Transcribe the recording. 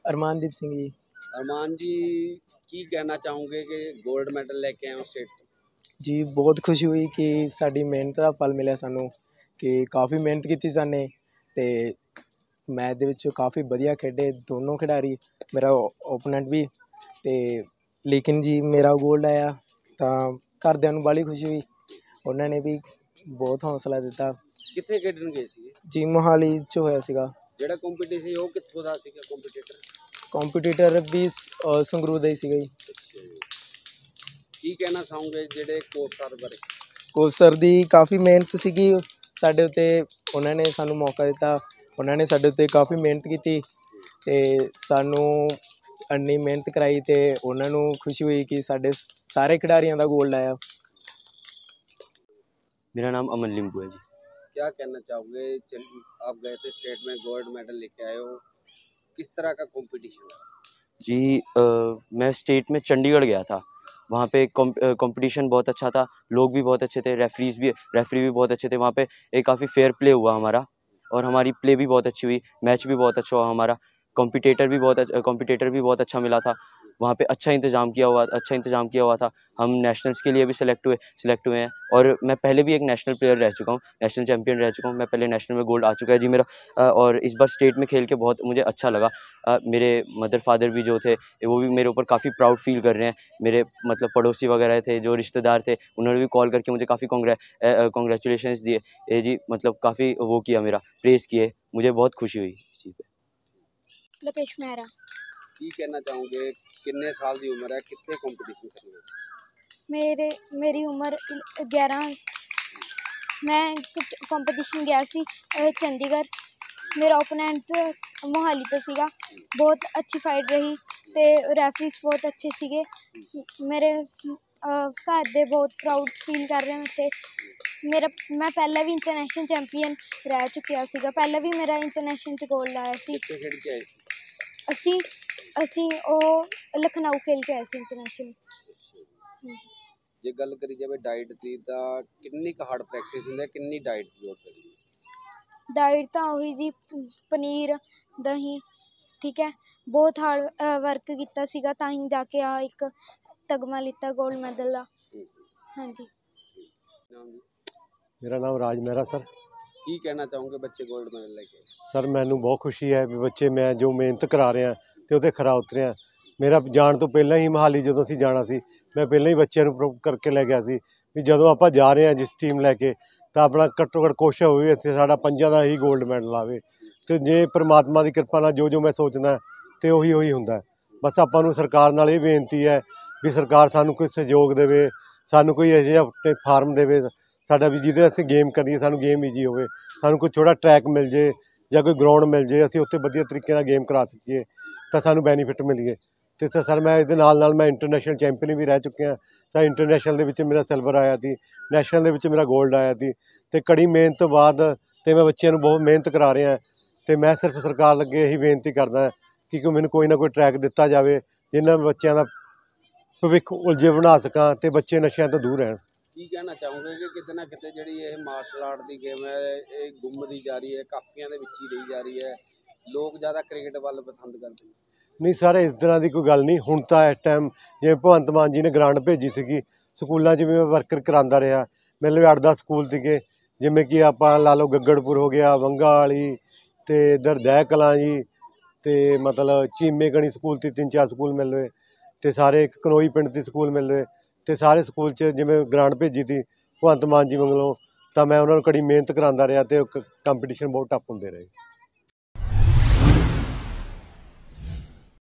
ਅਰਮਾਨਦੀਪ ਸਿੰਘ ਜੀ। अरमान जी की कहना चाहोगे कि गोल्ड मेडल लेके आए हो स्टेट ਤੋਂ? ਜੀ ਬਹੁਤ ਖੁਸ਼ੀ ਹੋਈ ਕਿ ਸਾਡੀ ਮਿਹਨਤ ਦਾ ਫਲ ਮਿਲਿਆ ਸਾਨੂੰ, ਕਿ ਕਾਫੀ ਮਿਹਨਤ ਕੀਤੀ ਸਾਨੇ ਅਤੇ ਮੈਚ ਦੇ ਵਿੱਚ ਕਾਫੀ ਵਧੀਆ ਖੇਡੇ ਦੋਨੋਂ ਖਿਡਾਰੀ, ਮੇਰਾ ਓਪੋਨੈਂਟ ਵੀ। ਅਤੇ ਲੇਕਿਨ ਜੀ ਮੇਰਾ ਗੋਲਡ ਆਇਆ ਤਾਂ ਘਰਦਿਆਂ ਨੂੰ ਬਾਹਲੀ ਖੁਸ਼ੀ ਹੋਈ, ਉਹਨਾਂ ਨੇ ਵੀ ਬਹੁਤ ਹੌਸਲਾ ਦਿੱਤਾ। ਕਿੱਥੇ ਖੇਡਣ ਗਏ ਸੀ? ਜੀ ਮੋਹਾਲੀ 'ਚ ਹੋਇਆ ਸੀਗਾ। ਜਿਹੜਾ ਕੰਪੀਟੀਸ਼ਨ ਸੀ ਉਹ ਕਿੱਥੋਂ ਦਾ ਸੀਗਾ ਕੰਪੀਟੀਟਰ ਵੀ ਸੰਗਰੂਰ ਦਾ ਹੀ ਸੀਗਾ ਜੀ। ਕੀ ਕਹਿਣਾ ਚਾਹੋਗੇ ਜਿਹੜੇ ਕੋਚ ਸਰ ਬਾਰੇ? ਕੋਚ ਸਰ ਦੀ ਕਾਫੀ ਮਿਹਨਤ ਸੀਗੀ ਸਾਡੇ ਉੱਤੇ, ਉਹਨਾਂ ਨੇ ਸਾਨੂੰ ਮੌਕਾ ਦਿੱਤਾ, ਉਹਨਾਂ ਨੇ ਸਾਡੇ ਉੱਤੇ ਕਾਫੀ ਮਿਹਨਤ ਕੀਤੀ ਅਤੇ ਸਾਨੂੰ ਇੰਨੀ ਮਿਹਨਤ ਕਰਾਈ ਅਤੇ ਉਹਨਾਂ ਨੂੰ ਖੁਸ਼ੀ ਹੋਈ ਕਿ ਸਾਡੇ ਸਾਰੇ ਖਿਡਾਰੀਆਂ ਦਾ ਗੋਲਡ ਆਇਆ। मेरा नाम अमन लिंबू है जी। क्या कहना चाहोगे, आप गए थे स्टेट में गोल्ड मेडल लेके आए हो, किस तरह का कंपटीशन है? जी मैं स्टेट में चंडीगढ़ गया था। वहाँ पे कंपटीशन बहुत अच्छा था, लोग भी बहुत अच्छे थे, रेफरी भी बहुत अच्छे थे। वहाँ पे एक काफ़ी फेयर प्ले हुआ हमारा और हमारी प्ले भी बहुत अच्छी हुई, मैच भी बहुत अच्छा हुआ हमारा। कॉम्पिटिटर भी बहुत अच्छा मिला था। वहाँ पे अच्छा इंतज़ाम किया हुआ था। हम नेशनल्स के लिए भी सिलेक्ट हुए हैं और मैं पहले भी एक नेशनल प्लेयर रह चुका हूँ, नेशनल चैम्पियन रह चुका हूँ। मैं पहले नेशनल में गोल्ड आ चुका है जी मेरा। और इस बार स्टेट में खेल के बहुत मुझे अच्छा लगा। मेरे मदर फादर भी जो थे वो भी मेरे ऊपर काफ़ी प्राउड फील कर रहे हैं। मेरे मतलब पड़ोसी वगैरह थे, जो रिश्तेदार थे, उन्होंने भी कॉल करके मुझे काफ़ी कॉन्ग्रेचुलेशंस दिए जी, मतलब काफ़ी वो किया, मेरा प्रेज़ किए। मुझे बहुत खुशी हुई इस चीज़ पर। लोकेश मेहरा। की कहना चाहोगे, कितने साल की उम्र है, कितने कंपटीशन करने? मेरी उम्र 11। मैं कंपटीशन गया सी चंडीगढ़। मेरा ओपोनेंट मोहाली तो सीगा। बहुत अच्छी फाइट रही ते रेफरीज बहुत अच्छे सीगे। मेरे घर दे बहुत प्राउड फील कर रहे हैं ते मैं पहले भी इंटरनेशनल चैंपियन रह चुकिया सीगा। पहले भी मेरा इंटरनेशनल च गोल्ड आया सी। ਅਸੀਂ ਉਹ ਲਖਨਊ खेल के आए सी इंटरनेशनल। ਜੇ ਗੱਲ ਕਰੀ ਜਾਵੇ ਡਾਈਟ ਦੀ ਤਾਂ ਕਿੰਨੀ ਕੁ ਹਾਰਡ ਪ੍ਰੈਕਟਿਸ ਹੁੰਦੀ ਹੈ, ਕਿੰਨੀ ਡਾਈਟ ਦੀ ਲੋੜ ਪੈਂਦੀ ਹੈ? ਡਾਈਟ ਤਾਂ ਉਹੀ ਜੀ, ਪਨੀਰ ਦਹੀਂ, ਠੀਕ ਹੈ। ਬਹੁਤ ਹਾਰਡ ਵਰਕ ਕੀਤਾ ਸੀਗਾ ਤਾਂ ਹੀ ਜਾ ਕੇ ਆ ਇੱਕ ਤਗਮਾ ਲਿੱਤਾ ਗੋਲਡ ਮੈਡਲ ਦਾ। ਹਾਂਜੀ। ਮੇਰਾ ਨਾਮ ਰਾਜ ਮਹਿਰਾ ਸਰ। ਕੀ ਕਹਿਣਾ ਚਾਹੋਗੇ ਬੱਚੇ ਗੋਲਡ ਮੈਡਲ ਲੈ ਕੇ? ਸਰ ਮੈਨੂੰ ਬਹੁਤ ਖੁਸ਼ੀ ਹੈ ਵੀ ਬੱਚੇ, ਮੈਂ ਜੋ ਮਿਹਨਤ ਕਰਾ ਰਿਹਾ ਅਤੇ ਉਹ 'ਤੇ ਖਰਾ ਉਤਰਿਆ। ਮੇਰਾ ਜਾਣ ਤੋਂ ਪਹਿਲਾਂ ਹੀ ਮੋਹਾਲੀ ਜਦੋਂ ਅਸੀਂ ਜਾਣਾ ਸੀ, ਮੈਂ ਪਹਿਲਾਂ ਹੀ ਬੱਚਿਆਂ ਨੂੰ ਪ੍ਰੂਵ ਕਰਕੇ ਲੈ ਗਿਆ ਸੀ ਵੀ ਜਦੋਂ ਆਪਾਂ ਜਾ ਰਹੇ ਹਾਂ ਜਿਸ ਟੀਮ ਲੈ ਕੇ, ਤਾਂ ਆਪਣਾ ਘੱਟੋ ਘੱਟ ਕੋਸ਼ਿਸ਼ ਹੋਵੇ ਇੱਥੇ ਸਾਡਾ ਪੰਜਾਂ ਦਾ ਹੀ ਗੋਲਡ ਮੈਡਲ ਆਵੇ। ਅਤੇ ਜੇ ਪਰਮਾਤਮਾ ਦੀ ਕਿਰਪਾ ਨਾਲ ਜੋ ਮੈਂ ਸੋਚਦਾ ਅਤੇ ਉਹੀ ਹੁੰਦਾ। ਬਸ ਆਪਾਂ ਨੂੰ ਸਰਕਾਰ ਨਾਲ ਇਹ ਬੇਨਤੀ ਹੈ ਵੀ ਸਰਕਾਰ ਸਾਨੂੰ ਕੋਈ ਸਹਿਯੋਗ ਦੇਵੇ, ਸਾਨੂੰ ਕੋਈ ਇਹੋ ਜਿਹਾ ਫਾਰਮ ਦੇਵੇ ਸਾਡਾ ਵੀ ਜਿਹਦੇ ਅਸੀਂ ਗੇਮ ਕਰੀਏ, ਸਾਨੂੰ ਗੇਮ ਈਜੀ ਹੋਵੇ, ਸਾਨੂੰ ਕੋਈ ਥੋੜ੍ਹਾ ਟਰੈਕ ਮਿਲ ਜੇ ਜਾਂ ਕੋਈ ਗਰਾਊਂਡ ਮਿਲ ਜੇ, ਅਸੀਂ ਉੱਥੇ ਵਧੀਆ ਤਰੀਕੇ ਨਾਲ ਗੇਮ ਕਰਾ ਸਕੀਏ ਤਾਂ ਸਾਨੂੰ ਬੈਨੀਫਿਟ ਮਿਲੀਏ। ਅਤੇ ਸਰ ਮੈਂ ਇਹਦੇ ਨਾਲ ਮੈਂ ਇੰਟਰਨੈਸ਼ਨਲ ਚੈਂਪੀਅਨ ਵੀ ਰਹਿ ਚੁੱਕਿਆ। ਸਰ ਇੰਟਰਨੈਸ਼ਨਲ ਦੇ ਵਿੱਚ ਮੇਰਾ ਸਿਲਵਰ ਆਇਆ ਸੀ, ਨੈਸ਼ਨਲ ਦੇ ਵਿੱਚ ਮੇਰਾ ਗੋਲਡ ਆਇਆ ਸੀ। ਅਤੇ ਕੜੀ ਮਿਹਨਤ ਤੋਂ ਬਾਅਦ ਅਤੇ ਮੈਂ ਬੱਚਿਆਂ ਨੂੰ ਬਹੁਤ ਮਿਹਨਤ ਕਰਾ ਰਿਹਾ ਅਤੇ ਮੈਂ ਸਿਰਫ ਸਰਕਾਰ ਅੱਗੇ ਇਹੀ ਬੇਨਤੀ ਕਰਦਾ ਕਿ ਮੈਨੂੰ ਕੋਈ ਨਾ ਕੋਈ ਟਰੈਕ ਦਿੱਤਾ ਜਾਵੇ ਜਿਨ੍ਹਾਂ ਬੱਚਿਆਂ ਦਾ ਭਵਿੱਖ ਉਜਵਲ ਬਣਾ ਸਕਾਂ ਅਤੇ ਬੱਚੇ ਨਸ਼ਿਆਂ ਤੋਂ ਦੂਰ ਰਹਿਣ। ਕੀ ਕਹਿਣਾ ਚਾਹੋਗੇ ਕਿ ਕਿਤੇ ਨਾ ਕਿਤੇ ਜਿਹੜੀ ਇਹ ਮਾਰਸ਼ਲ ਆਰਟ ਦੀ ਗੇਮ ਹੈ ਇਹ ਗੁੰਮਦੀ ਜਾ ਰਹੀ ਹੈ, ਕਾਪੀਆਂ ਦੇ ਵਿੱਚ ਹੀ ਰਹੀ ਜਾ ਰਹੀ ਹੈ, ਲੋਕ ਜ਼ਿਆਦਾ ਕ੍ਰਿਕਟ ਵੱਲ ਪਸੰਦ ਕਰਦੇ ਨੇ? ਨਹੀਂ ਸਰ, ਇਸ ਤਰ੍ਹਾਂ ਦੀ ਕੋਈ ਗੱਲ ਨਹੀਂ। ਹੁਣ ਤਾਂ ਇਸ ਟਾਈਮ ਜਿਵੇਂ ਭਗਵੰਤ ਮਾਨ ਜੀ ਨੇ ਗ੍ਰਾਂਟ ਭੇਜੀ ਸੀਗੀ, ਸਕੂਲਾਂ 'ਚ ਵੀ ਮੈਂ ਵਰਕਰ ਕਰਾਉਂਦਾ ਰਿਹਾ। ਮੇਰੇ 8-10 ਸਕੂਲ ਸੀਗੇ, ਜਿਵੇਂ ਕਿ ਆਪਾਂ ਲਾ ਲਓ ਗੱਗੜਪੁਰ ਹੋ ਗਿਆ, ਵੰਗਾ ਵਾਲੀ ਅਤੇ ਇੱਧਰ ਦਹਿ ਕਲਾਂ ਜੀ, ਅਤੇ ਮਤਲਬ ਚੀਮੇ ਕਣੀ ਸਕੂਲ 'ਤੇ 3-4 ਸਕੂਲ ਮਿਲ ਰਹੇ ਅਤੇ ਸਾਰੇ ਇੱਕ ਕਨੋਈ ਪਿੰਡ 'ਤੇ ਸਕੂਲ ਮਿਲ ਰਹੇ ਅਤੇ ਸਾਰੇ ਸਕੂਲ 'ਚ ਜਿਵੇਂ ਗ੍ਰਾਂਟ ਭੇਜੀ ਤੀ ਭਗਵੰਤ ਮਾਨ ਜੀ ਵੱਲੋਂ, ਤਾਂ ਮੈਂ ਉਹਨਾਂ ਨੂੰ ਕੜੀ ਮਿਹਨਤ ਕਰਾਉਂਦਾ ਰਿਹਾ ਅਤੇ ਕੰਪੀਟੀਸ਼ਨ ਬਹੁਤ ਟਫ ਹੁੰਦੇ ਰਹੇ।